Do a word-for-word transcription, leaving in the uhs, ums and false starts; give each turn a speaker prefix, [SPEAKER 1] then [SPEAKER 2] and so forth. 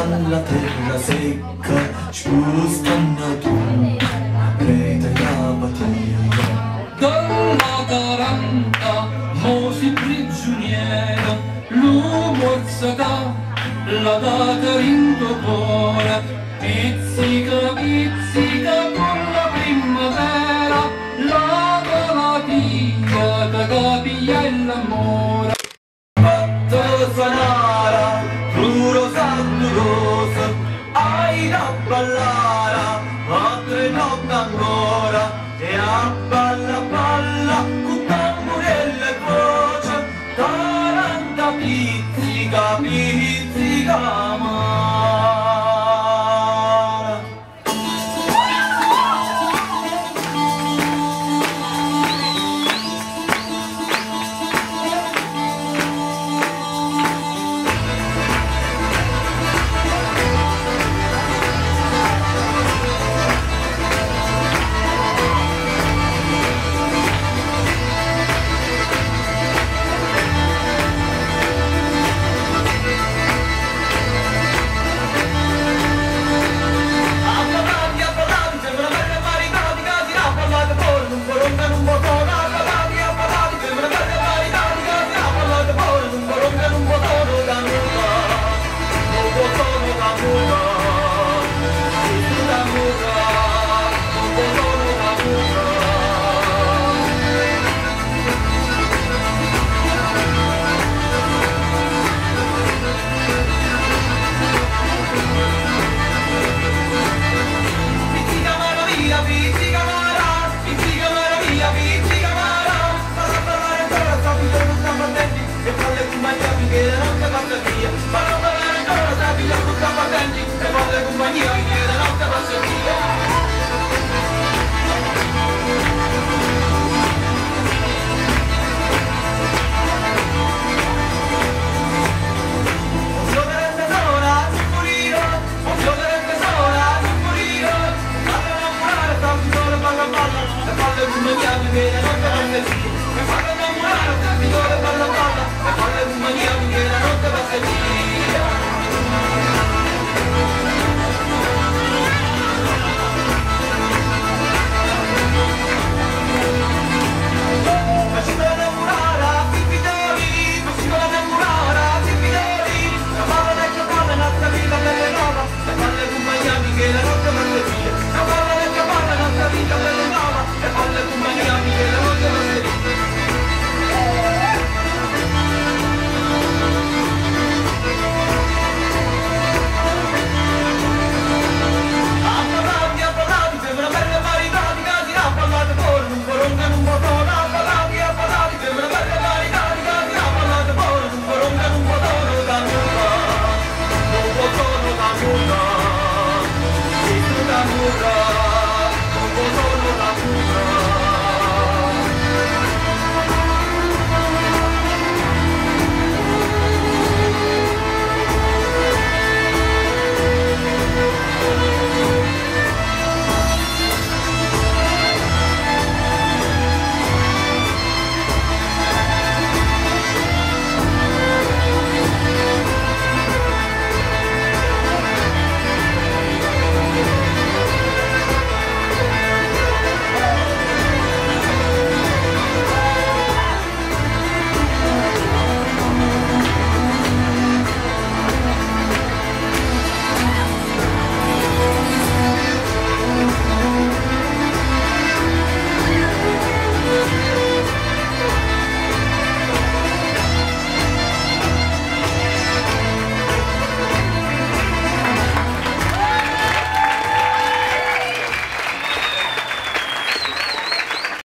[SPEAKER 1] dalla terra secca, spostano tu, preta la battaglia.
[SPEAKER 2] Dalla quaranta, mo si prigioniera, l'uomo alzata, la data rintopora, pizzica, pizzica con la primavera, la malattia che capiglia e l'amore.
[SPEAKER 1] Fatta sanara, puro sandurosa, hai da ballare, altre notte ancora, e a balla balla, con tamburello e voce, taranta pizzica, pizzica amara. Ma non ballare ancora, sappi, già tutta patenti, e volle compagnia.